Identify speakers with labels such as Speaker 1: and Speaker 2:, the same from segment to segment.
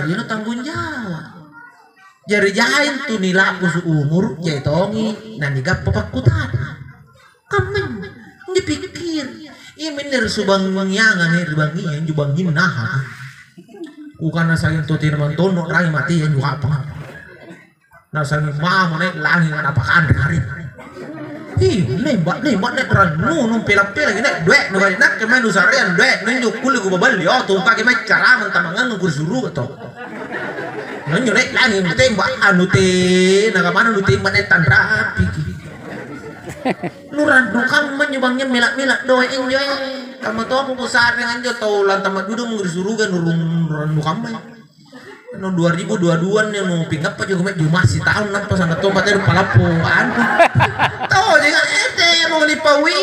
Speaker 1: dino tanggung jawab. Jari jahin tu nila usu umur jai tongi nani gappa pakutan. Kamen dipikir iya bener subang mangyangan bangi yang jubangin nah. Ukana saging tutir mantono rai mati yang juga apa. Nah saging mama nek langit apa hari. Nembak nek ranu pelak-pelak nek duet nu nak kemen usarian duet nunjuk kuli ku babal yo tu pake mai cara mentamangan ku suruh to. Nunjuk nek langit tembak anu te nagamana nu tembak nek tan rapi. Nuran dukang menyubangnya melak-melak doe enjoy. Kamu to aku kusar dengan jo tau lan tamat duduk ngurus-urugan nurun dukang mah. No 2022 nih mau pinggap pa juga masih tahun nampa sana to patay palapuan. Tahu juga mau lipawi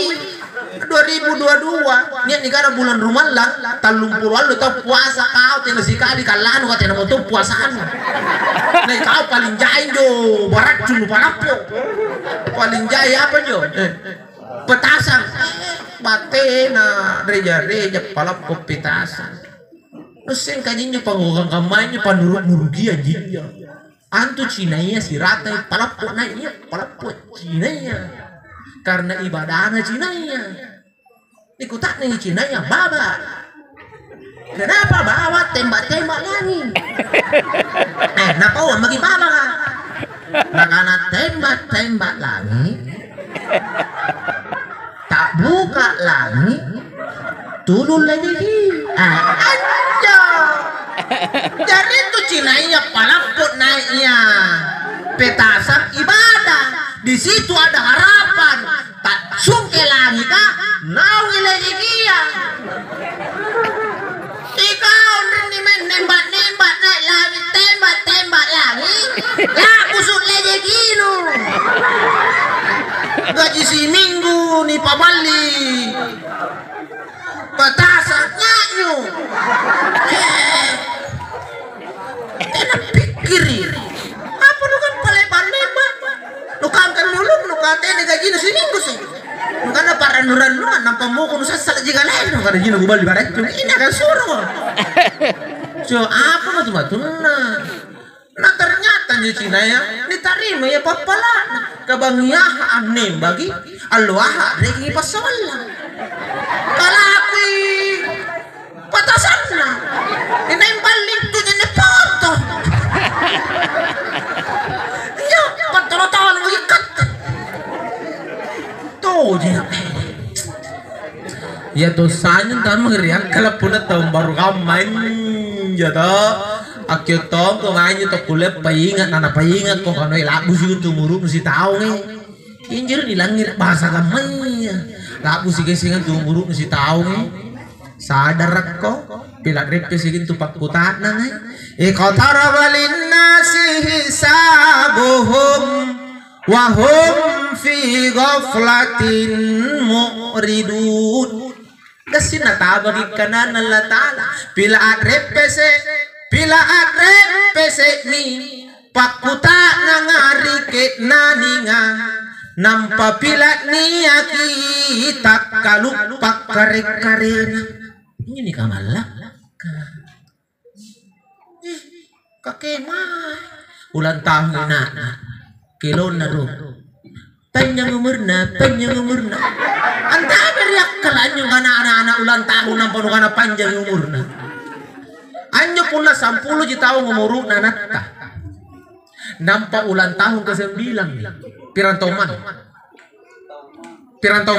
Speaker 1: 2022 niat negara bulan Ramadan talung puluhan lo tau puasa kau tiada sekali kalan kau tiada mau tuh puasaan. Nih kau paling jahil jo barat culu palapu paling jahil apa jo petasan batena reja palapu petasan. Nusen kanyanya panggogang kamanya panurut-nurugi aja. Antu Cinanya si rata palapot na iya palapot Cinanya. Karena ibadahnya Cinanya. Ikutan nih Cinanya baba. Kenapa bawa tembak-tembak lagi? Kenapa uang bagi baba? Nah karena tembak-tembak lagi. Tak buka lagi. Tulul lagi. Aja. Jadi itu Cinanya palaput naiknya. Petasan ibadah. Di situ ada harapan. Tak sungke langit kah? Nawi lagi dia. Ikau ini nembak-nembak naik langit, tembak-tembak langit. Lah busuk lagi gini. Gaji seminggu nih Pak Bali. Petasan nyanyu. Enak pikirin. Apa lu kan paleban nembak? Lu kan mulung, lu katanya gaji nu seminggu sih. Lu kan apa ran-ranuan nampak muka nu sasal jika lain. Lu kan jino gubal di barat. Ini akan suruh. So apa matu-matuna? Nah ternyata di Cina ya diterima ya papala kebangiahan nih bagi alwaha regi pasola kalaki patasan na inembal lintunya ne foto ya patolo-tolo ikat tuh dia ya tuh sanya tan mengeriak kalau punat tahun baru kamain jatuh akhir tahun kemarin itu kuliah paingat nana paingat kok kanoi labu sih untuk muruk mesti tahu nih injir dilangir bahasa gamanya labu sih kesingan tuh muruk mesti tahu nih sadar kok pilak repes sih itu pak kutat nang kau tara balin nasi hisabuhum wahum fi ghaflatin mu'ridun kasi natabagi kanan Allah ta'ala pilak repes bila adre pesek ni pakuta nangarikit naninga nampa pilat niya kita kalupak karek-karena ini kamalak kakemah ulang tahun na kilon na ro panjang umurna anta beriak kalan yung anak-anak ulang tahun nampa nukana panjang umurna anjo pula 10 tahun ngumuru nanatta nampak ulang tahun ke-9 pirantau mami 10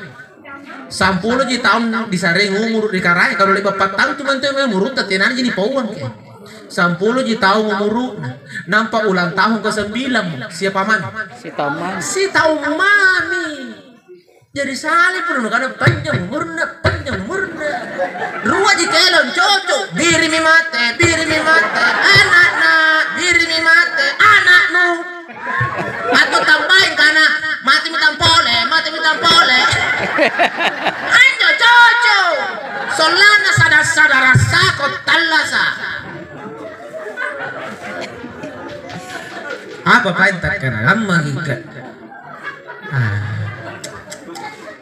Speaker 1: tahun disareng umur di karai kalau 4 tahun cuma itu ngumuru tatinan jadi pauang 10 tahun ngumuru nampak ulang tahun ke-9 siapa man si tahu mami jadi salih pun karena panjang umurna Rua di kelon cocok diri mi mate anak diri mi mate anak nu aku tambahin karena mati mi tampole anjo cocok solana sadar rasa kau talasa apa paintak karena lama giga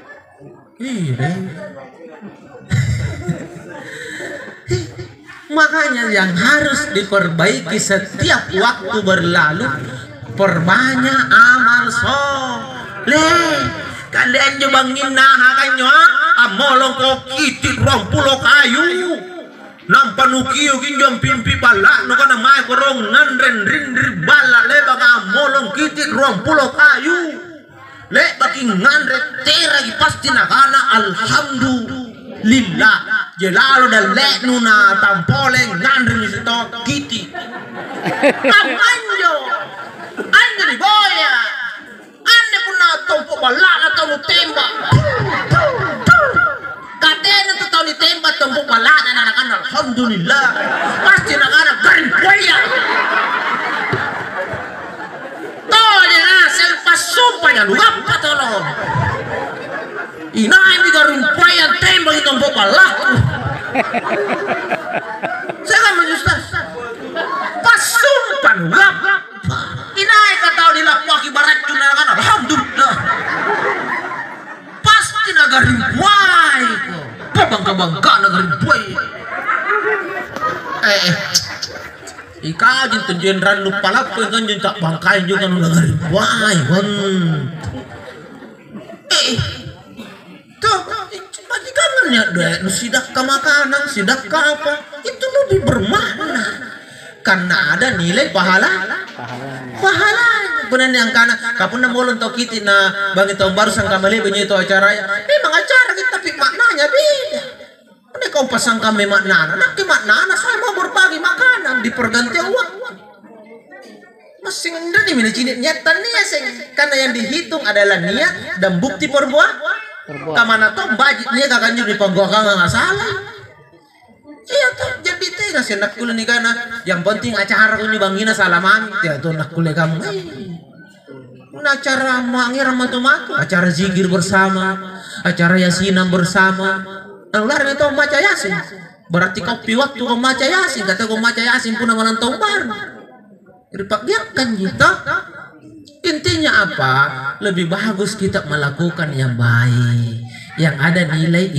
Speaker 1: iya maka makanya yang harus diperbaiki setiap waktu berlalu, perbanyak amal soleh. Kalian jebangin nahakannya amolong kokiti 20 kayu nampan ukiyo ginjam pimpi balak no kana mai korong nandren rindri balak le baga amolong kiti 20 kayu le bagi ngandre teragi pasti nakana alhamdulillah jelalo dan le nuna tampole ngandre misito kiti amanjo anda di boya anda pun tompo balak atau tembak katanya tuh tahu ditembak tompo balak dan anak-anak alhamdulillah pasti anak-anak garing boya tolnya asal pas sumpah ya lu apa tolong inai di garing boya tembak itu tompo balak saya kan menjustas pas sumpah lu apa inai kata dilapaki barat cuna kan alhamdulillah pasti nagari buai bangga nagari buai ikajin tuh jenderal lupa lapo kan jen tak bangkain juga nagari buai tuh majikannya deh sidak ke makanan sidak ke apa itu lebih bermakna karena ada nilai pahalanya benar yang karena kapun na bolon to kiti na bagi tahun baru sang kembali bunyi itu acara memang acara kita tapi maknanya beda ini kau pasang kami maknana nanti maknana saya mau berbagi makanan di pergantian uang masing dari mana cini nyata niat karena yang dihitung adalah niat dan bukti perbuatan kamana toh bajit niat akan jadi penggokan nggak salah. Iya tuh jadi tega sih nak kuliah nikah yang penting acara ini bangina salaman ya tuh nak kuliah kamu acara mangir matu-matu acara zikir bersama acara yasinan bersama ular itu maca yasin berarti kopi waktu kau maca yasin kata kau maca yasin pun nama tahun baru dipakai kita intinya apa lebih bagus kita melakukan yang baik yang ada nilai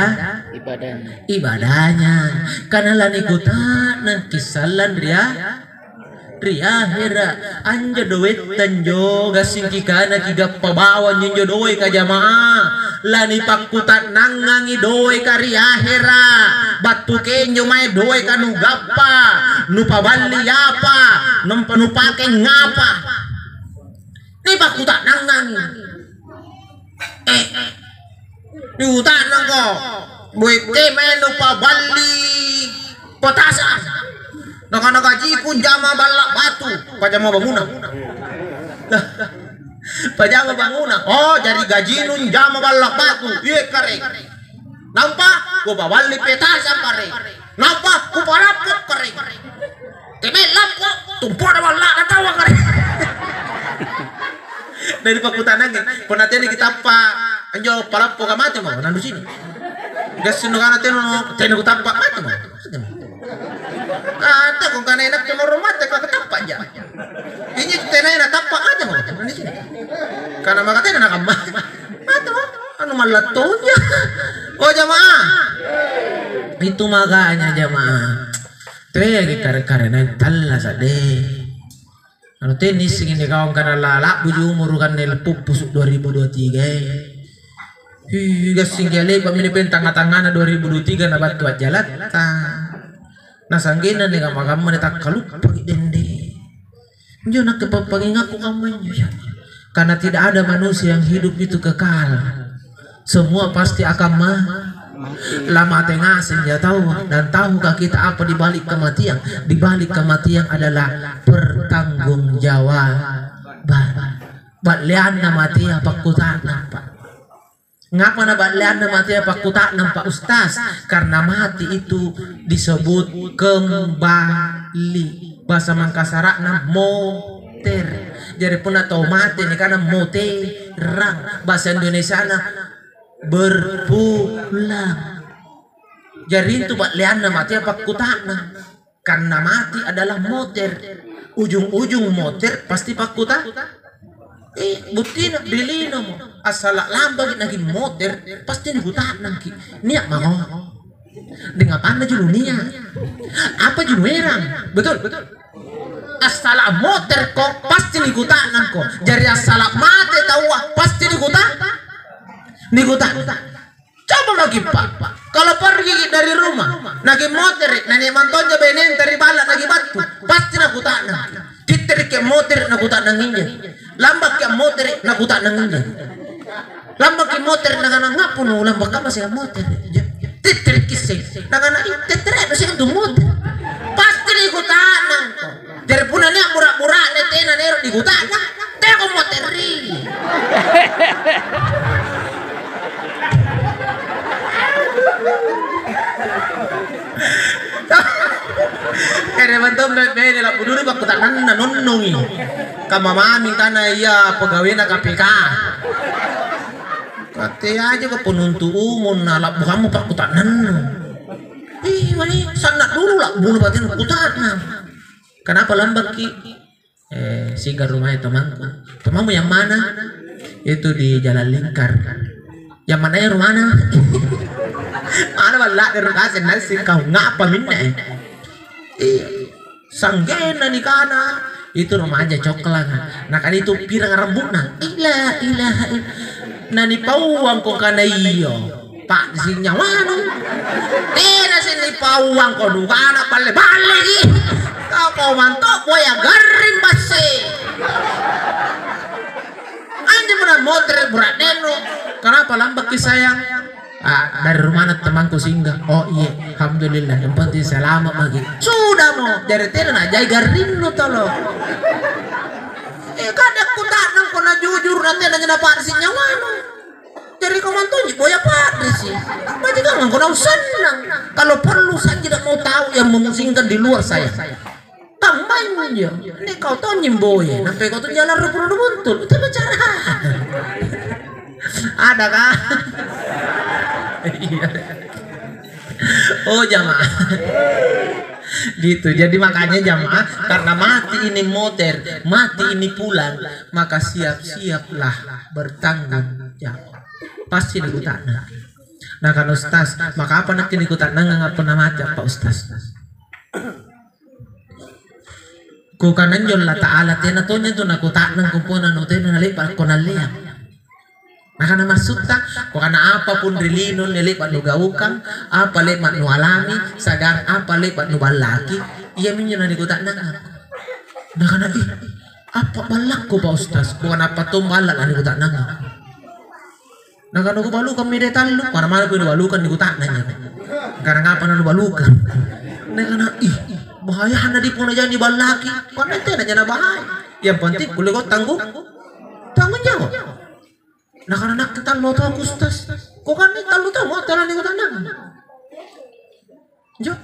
Speaker 1: ibadahnya karena lan ikutan kisalan ria hera anja doet tanjo gasingki kana kiga pabawan nyo doe ka jamaah lani pakutan nangangi doe ka ria hera batu kenyo may doe ka nugapa nupaballi apa numpanupake ngapa ni pakutan nangangi di hutan ko buik menu pabali potasa naga-naga jikun jama balak batu pajama bangunan pajama bangunan oh jadi gajinun jama balak batu iya kare nampak gua pabali petasa kare nampak gua palapok kare teme lapok tumpuk ada balak katawa kare dari pakutan lagi penatian kita pak anjo palapok kamate mo nandu sini gas sinugana teno kutapa mate mo ada kung kanay nak cuma rumah tak ketapa aja ini tenay na tapa aja mo nandu sini karena makanya nakamah mate mo anu malatonya oh jamaah itu makanya jamaah tuh ya kare-kare na talla sade anu tenis ini kawan karena lala buju umur kan pusuk 2023 gasing gale pamini pentang-tangan 2023 na batu jalan na sanggena ni kamakam menetak kalup pagi dende njo nak kepangingaku kamu karena tidak ada manusia yang hidup itu kekal semua pasti akan lama tengah senja tahu dan tahukah kita apa di balik kematian adalah pertanggungjawaban batlian na mati apa kutan nampak ngapa na batlian na mati apa kutan nampak ustaz karena mati itu disebut kembali bahasa Mangkasara na moter jadi pun atau mati ini karena moterang bahasa Indonesia na berpulang jadi itu batlian na mati apa kutan karena mati adalah moter ujung-ujung moter pasti pakuta butina bilino mo asal lambag naging moter pasti ni buta nang niya mau Dengan panda julunia. Apa juluerang? Betul. Asala motor kok pasti nikutanan kok. Jadi asala mate tahu pasti nikutan. Coba lagi Pak. Kalau pergi dari rumah, nagi motor, nani mantonja benen dari balak lagi batu, pasti nakutanan. Kita ke motor nakutanan inja. Lambak ke motor nakutanan inja. Lambak ke motor nagana ngapun lambak ka masih motor. Titrik kisih. Nagana titrik masih itu motor. Pasti nikutanan kok. Dari punanya murah-murah netena nero nikutanan. Teko motor ri. Kaya mantom bebe la puduri ba kutanan na nonnongi. Kamamami kana iya pegawai na KPK. Kate aja ke penuntut umum na la kamu pak kutanan. Mani sana dulu lah bunuh batin kutanan. Kenapa lambat ki? Singgah rumah temanku. Temanmu yang mana? Itu di Jalan Lingkar. Yang mana ya rumahnya? Mana balak dari kasih nasi kau ngapa minta? Sanggena nih kana itu rumah aja coklat. Nah kan itu pirang rambutna. Ilah. Nani pauang kok kana iyo. Pak sing nyawano. Sini pauang kok dukana bale gi. Kau mantok boya garim basi. Anjir benar motor berat neno. Kenapa lambat ki sayang? Dari rumah temanku singgah. Oh iya, alhamdulillah. Yang penting selamat lagi. Sudah mau dari tena jai garin lo tolo. Kadang ku tanang kena jujur nanti nanya dapat si nyawano. Jadi kau mantunya boya pada sih. Apa juga nggak kau senang. Kalau perlu saya tidak mau tahu yang memusingkan di luar saya. Tambahin aja. Ini kau tahu nyimboy. Sampai kau tuh jalan rumput-rumput. Itu bicara. Ada kah? Oh jamaah. Gitu. Jadi makanya jamaah karena mati ini motor, mati ini pulang, maka siap-siaplah bertanggung jawab. Pasti dikutanang. Nah kan Ustaz, maka apa nanti dikutanang nggak pernah mati Pak Ustaz? Ku kanan jolla ta'ala tena tonya tu nakutanang kumpunan utena nalipat konalian. Nah karena masuk tak, kok karena apapun rilino nilipat nu gaukan, apa lepat nu alami, sagar apa lepat nu balaki, iya minyo na dikutak na ako. Nah karena apa balak ko Pak Ustaz, kung apa to balak na dikutak na ako. Nah karena ko balukan mi detalyo, para mana ko balukan dikutak na niya. Karena ngapa na balukan. Nah karena bahaya na di po na dyan ni balaki, karena ito na dyan na bahaya. Yang penting kulit ko tanggung jawab. Nah karena nak kita lo tahu Ustaz, kok kan kita lo tahu talan yang tanah. Jo.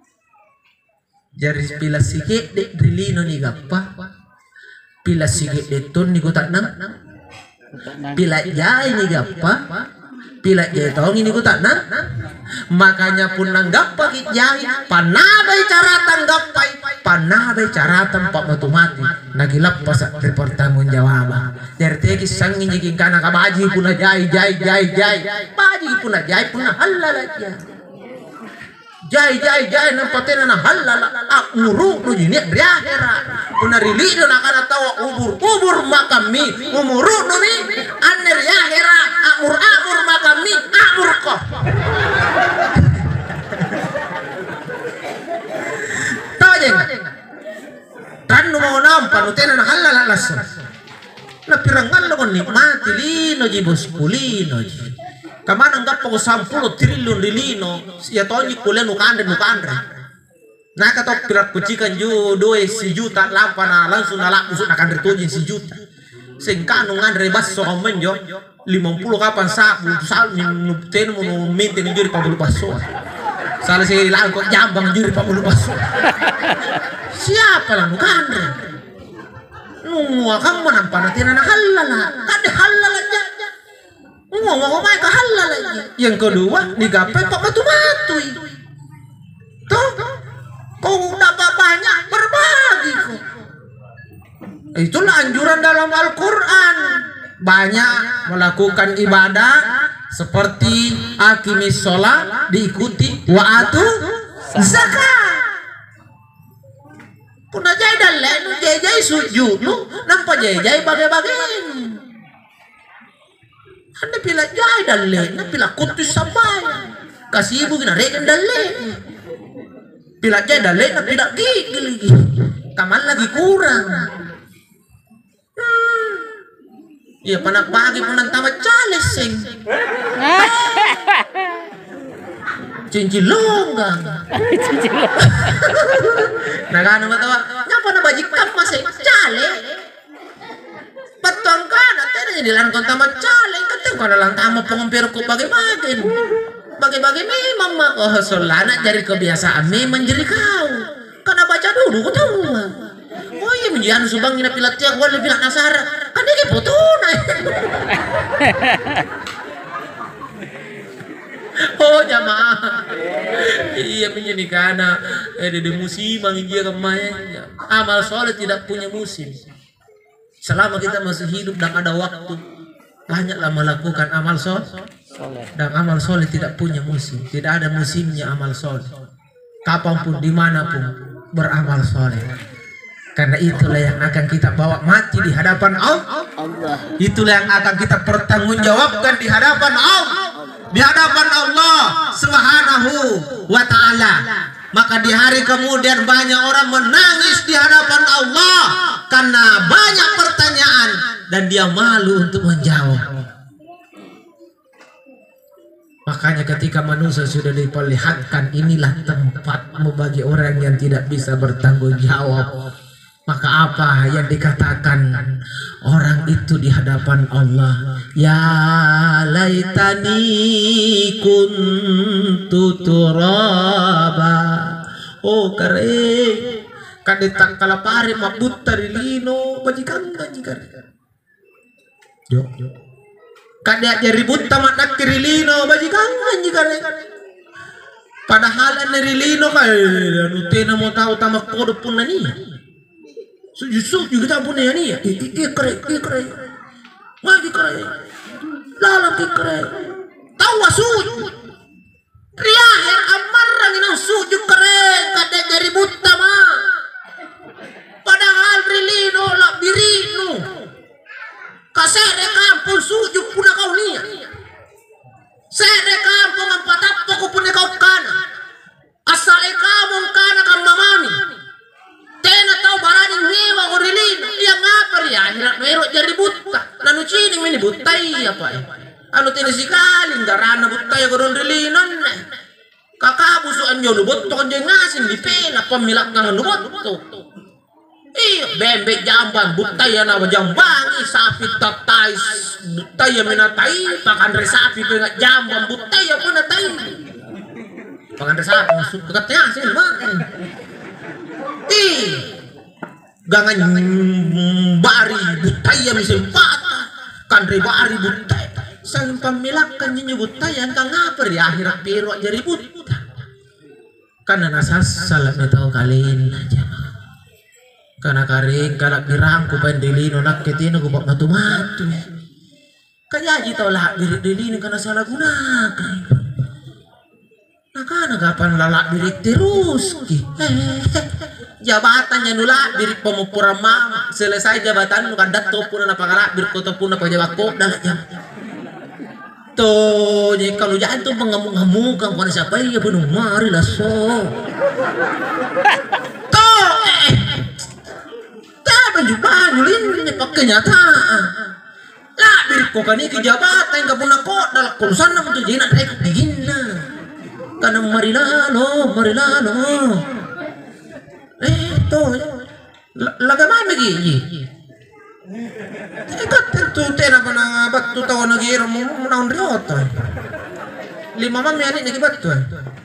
Speaker 1: Jadi pila sikit dek rilino ni gapa, pila sikit dek ton ni kota nang, pila jai ni gapa, pila jai tong ini kota nang. Makanya pun nanggap pagi jai, panabai cara tanggapai, panabai cara tempat matu mati, nagilap pas pertanggung jawaban. Dari tegi sangin jikin kana kabaji puna jai, baji puna jai puna halal aja. Jai nampatin na halal, uruk nu jini riahera, puna rili do nakana tawa ubur makami, umuruk nu mi, aner riahera, amur makami, amur ko. Tan nu mau nampan utena na halal alasan. Na pirangan lo kon nikmati lino ji bos kulino ji. Kamana enggak po 10 triliun lino ya tonyi kulen ukandre. Nah katok pirat kucikan ju 2 juta lampana langsung nalak usuk na kandre tojin 1 juta. Sing kanu ngandre basso komen jo 50 kapan sabu sal minupten mo minten juri pabulu basso. Salah si ilang kok jambang juri pabulu basso. Siapa lang ukandre? Nunggu kamu menampak nanti anak halal, ada halal aja. Ngomong mai ke halal aja. Yang kedua, digapai kok batu-batu. Tuh, kau dapat banyak berbagi kok. Itulah anjuran dalam Al-Quran. Banyak melakukan ibadah seperti akimis sholat diikuti wa atu zakat. Kuna jai dalle nu jai sujud nu nampa jai bagai-bagai. Anda pila jai dalle na pila kutus sampai kasih ibu gina reken dalle. Pila jai dalle na pila gigi kaman lagi kurang. Iya panak pagi punang tamat cales sing. Cincin longgang. Nagano matawa. Nyapa na bajik kap masih cale. Patong kana tena jadi lan kon tamat cale kateng kana lang tama pengumpir ko bagi-bagi. Bagi-bagi memang mah oh solana dari kebiasaan memang jadi kau. Kana baca dulu ko tahu. Oh iya menjian subang ngina pilat cek gua lebih nasara. Kan dia potuna. Oh jamaah. Iya menjadi kana di musim dia kemana. Amal soleh tidak punya musim. Selama kita masih hidup dan ada waktu, banyaklah melakukan amal soleh. Dan amal soleh tidak punya musim. Tidak ada musimnya amal soleh. Kapanpun dimanapun beramal soleh. Karena itulah yang akan kita bawa mati di hadapan Allah. Itulah yang akan kita pertanggungjawabkan di hadapan Allah. Di hadapan Allah Subhanahu wa ta'ala. Maka di hari kemudian banyak orang menangis di hadapan Allah karena banyak pertanyaan dan dia malu untuk menjawab. Makanya ketika manusia sudah diperlihatkan inilah tempatmu bagi orang yang tidak bisa bertanggung jawab, maka apa yang dikatakan orang itu di hadapan Allah? Ya laitani kuntu turaba. Oh kare kadetak kalapare mabut tarilino bajikan yo kadek ribut tamat nak kirilino bajikan padahal nerilino kaya anu tena mau tahu tamak kodo pun nani Yusuf juga tak punya ni, ikre, lagi kere, dalam ikre, tahu wasud, riaher amarang inang sujud kere, kada dari buta ma, padahal rilino lak birino, kasere kampung sujud pun kau ni, sere kampung empat apa kau pun kau kana, asal kamu kana kamamami. Tena tahu barading hewa ko rilin iya ngapa ya hirak merok jadi buta nanu cining ini butai apa anu tena sikalin garana butai ko ron rilinon kakak busuan yo lubot to kan ngasin di pela pemilak nang lubot to iya bembek jamban butai na jambang sapi tatai butai menatai pakan resapi pe jambang butai apa natai pakan resapi masuk katanya sih mah gangan bari butaya misalnya patah kan bari butaya saling pemilakan nyi butaya kang ngapa di akhirat biru jadi buta karena nasas salah tahu kalian aja karena karing kalak dirangku pendelino nak ketino kubak matu-matu kaya aja tau lah diri karena salah gunakan nakana kapan lalak birik terus jabatannya nula birik pemupura mama selesai jabatan nu kandat to pun na pangalak birik to pun na pajawak ko dah jam to jadi kalau jangan tuh mengamuk-ngamuk kan siapa ya penuh mari lah so to tak baju nyulin pakai nyata lah birik ko kan iki jabatan ka pun ko dalam urusan na tuh jadi nak naik digina karena marilano to lagamay magi ikat tu tena pa na bat tu tawa nagiro mo naon rioto 5 mamaya ni nagibat tu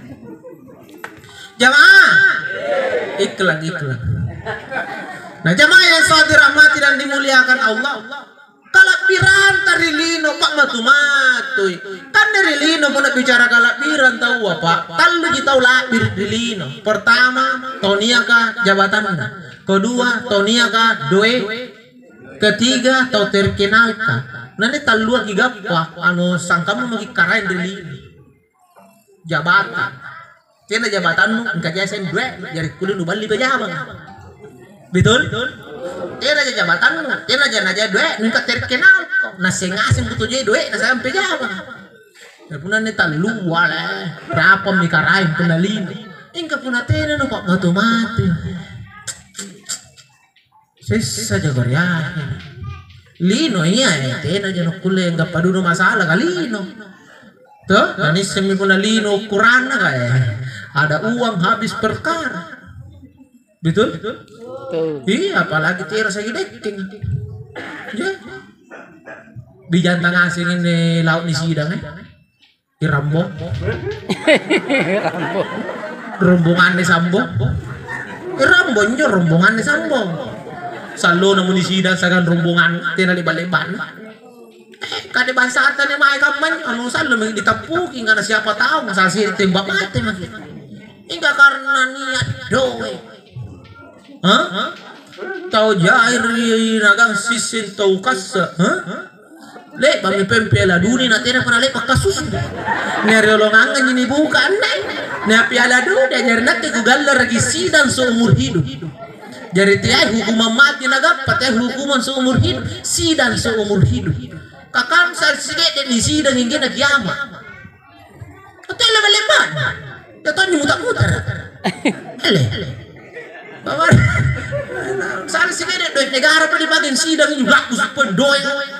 Speaker 1: jamaah iklan nah jamaah yang salat dirahmati dan dimuliakan Allah kalapiran tarilino pak matu-matuy kan rilino pun bicara kalapiran tahu apa talu kita ulah rilino pertama tonia ka jabatan kedua tonia ka doe ketiga tau terkenal ka Nani talua gigapa anu sangkamu magi karain dili jabatan. Tiada jabatan engka jasen dua jari kudu nu bali pejabang. Betul? Tiada jabatan tiada jana dua engka terkenal kok. Nasing-asing butuh jadi dua na sampai pejabang. Ya puna ni talua lah. Berapa mi karain penalin. Engka puna tiada nu kok mati. Sisa jagoria. Lino iya tena jano kule enggak paduno masalah kalino tuh nani semi puna lino kurang ada uang habis perkara betul iya apalagi tira sagi deking ya di jantang asing ini laut ni sidang di Rambo rombongan ni Sambo Rambo nyo rombongan ni Sambo salo namun di sidang sagan rombongan tina liban-liban kade bansatan ni mai kaman anu salo may ditapukin karena siapa tahu masal sih tembak mati mah hingga karena niat doe tau jair nagang sisin tau kasa le bami pempela duni na tina pernah le pakasus nyariolongangan ini bukan ne piala duni nyari nanti kugalar lagi sidang seumur hidup. Jadi tiap hukuman mati naga, patah hukuman seumur hidup, sidang seumur hidup. Kakam sarsiget di sidang hingga nak kiamat. Hotel lebar-lebar, datang muter-muter. Ele, bawa sarsiget di negara pelibatan sidang ini bagus pendoi.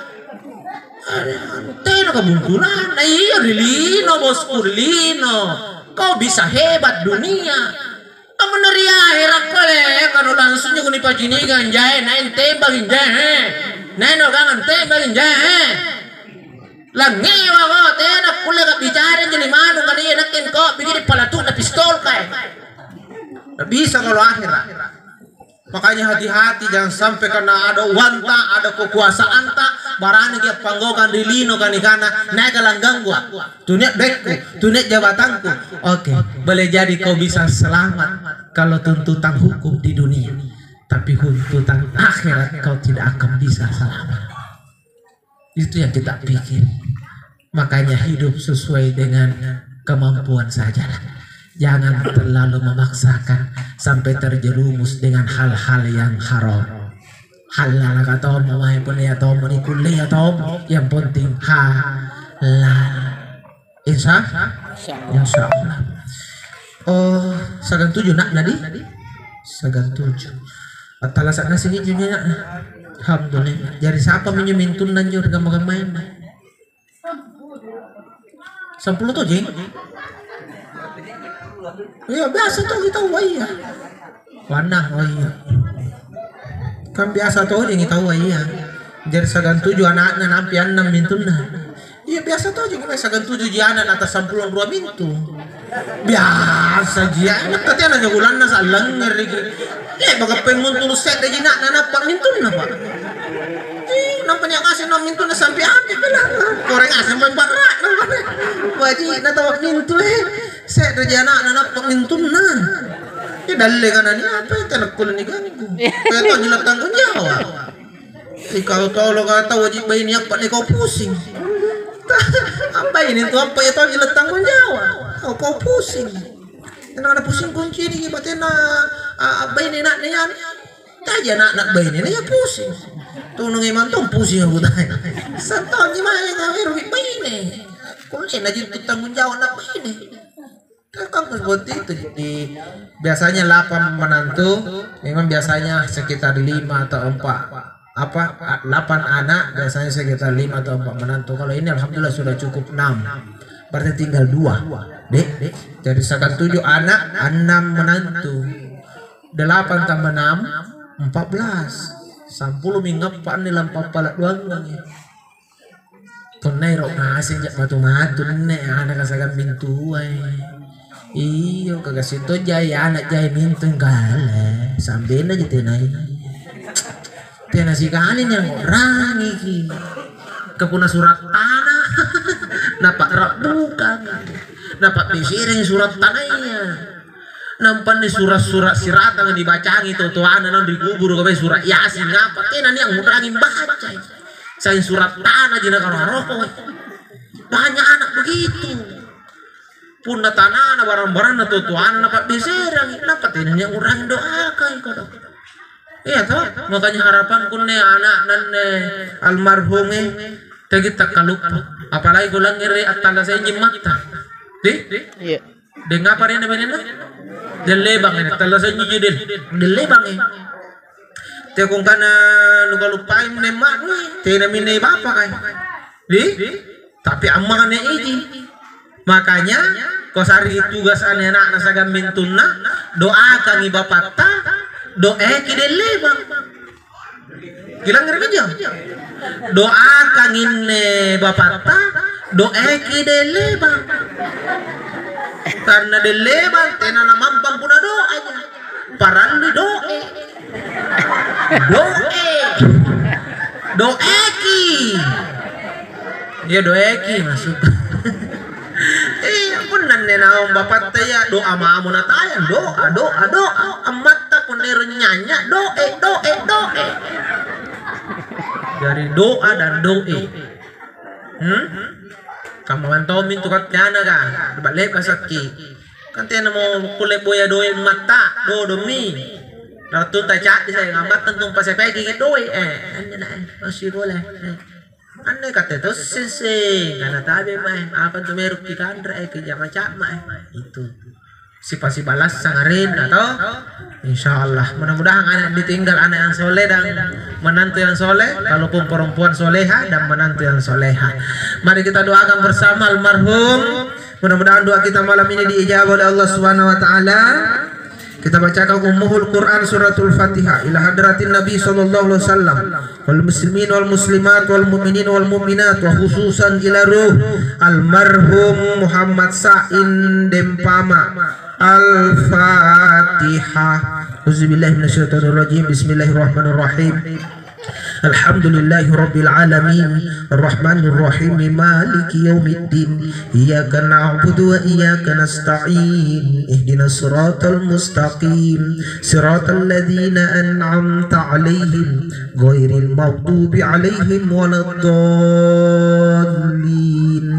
Speaker 1: Tena kebuntulan, iya Lino bosku Lino, kau bisa hebat dunia. Kamu neria herak kole kalau langsungnya kuni pajini ganjai nain tembak ganjai nain orang tembak ganjai langi wawo tena kule ka bicara jadi manu kali enak kok bikin palatuk na pistol kai bisa kalau akhirat makanya hati-hati jangan sampai karena ada wanta ada kekuasaan tak barang dia panggokan di lino kanikana naik langgang gua dunia bekku dunia jabatanku oke boleh jadi kau bisa selamat kalau tuntutan hukum di dunia tapi tuntutan akhirat kau tidak akan bisa selamat itu yang kita pikir makanya hidup sesuai dengan kemampuan saja jangan terlalu memaksakan sampai terjerumus dengan hal-hal yang haram halal kata mau pun ya tahu mau kuliah tahu yang penting halal insya Allah oh sagan 7 nak nadi sagan 7 atala sakna sini junya nak alhamdulillah jadi siapa menyemintun dan jur gamay-gamay 10 tuh jeng iya biasa tuh kita waya panah waya kan biasa tuh yang kita waya jadi sagan 7 anak-anak nampi 6 mintun nah iya biasa tuh juga sagan 7 jianan atas 10 2 mintu biasa jia enak tadi anak jagulan na sa langer baga pengun tulus set aja nak napak mintun na pak nampaknya kasih 6 mintun na sampai api pala koreng asam membarak nampaknya wajib natawak mintu set aja anak napak mintun na ya dalile kan ani apa itu anak kulen ni ganggu kaya to nyelat tanggung jawab ikaw tolo kata wajib bayi ni apa ni kau pusing apa ini tuh apa ya to nyelat tanggung jawab kau pusing ada pusing kunci ni batin na bayi ni nak niyan taja nak bayi ni ya pusing tuh nung iman tuh pusing aku tanya satu gimana yang heroik bayi ni kulen aja tanggung jawab nak bayi ni kan seperti itu jadi biasanya 8 menantu memang biasanya sekitar 5 atau 4 8 anak biasanya sekitar 5 atau 4 menantu kalau ini alhamdulillah sudah cukup 6 berarti tinggal 2 dek jadi sekitar 7 anak 6 menantu 8 tambah 6 14 10 minggu nilang papalat doang ya tunai rok ngasih jak matu-matu nek anak kasagan pintu iyo kagak situ jaya anak jaya mintun gale sambil aja tenai tena si kalin yang orang iki kepuna surat tanah dapat rak bukan dapat disiring surat tanahnya nampan di surat-surat siratan yang dibacangi tuh anak non dikubur ke surat yasin ngapa tena yang ngurangin baca Saya surat tanah jina karo banyak anak begitu. Pun tanah barang-barang na tutuan na pak biserang dapat ini yang orang doakan kalau. Iya toh, makanya harapan kun ne anak nan almarhum kita kalupa. Apalagi gulang ngiri atala saya nyimata. Iya. Dengar apa rin naman na? Delebang ini, atala saya nyidil. Delebang ini. Te kung kana lugalupain ne mak, te namin ne bapa kay. Tapi amang ne ini. Makanya kosari tugas ane anak nasa gambintun na doakan iba pata doa kidele bang kilang ngerti doakan ini bapata doa kidele bang karena dele bang tena namampang puna doanya paran di doeki ya doeki masuk. Pun nanne naong bapat ya doa maamu na tayan doa amat ta pun nyanya doe dari doa dan doe kamu mantomin tukat kana ka balik ka sakki kan tiyan mo kulay boya doe mata domi ratun ta chat di saya ngamat tentung pasepegi doe anya na masih boleh anne kata itu sih karena tabi main apa tuh meruk di kandra kerja macam itu si pasti balas sangarin atau insyaallah mudah-mudahan anak ditinggal anak yang soleh dan menantu yang soleh kalaupun perempuan soleha dan menantu yang soleha. Mari kita doakan bersama almarhum, mudah-mudahan doa kita malam ini diijabah oleh Allah Subhanahu wa taala. Kita bacakan Ummul Quran suratul Fatihah ila hadratin Nabi sallallahu alaihi wasallam wal muslimin wal muslimat wal mu'minin wal mu'minat wa khususan ila ruh almarhum Muhammad Sa'in Dempama. Al-Fatihah. Auzubillahi minasyaitonir rajim. Bismillahirrahmanirrahim. Alhamdulillahi Rabbil Alamin Ar-Rahmanir Rahim Maliki Yawmiddin Iyyaka na'budu wa iyyaka nasta'in Ihdinas siratal mustaqim Siratal ladzina an'amta 'alaihim ghairil maghdubi 'alaihim waladdallin.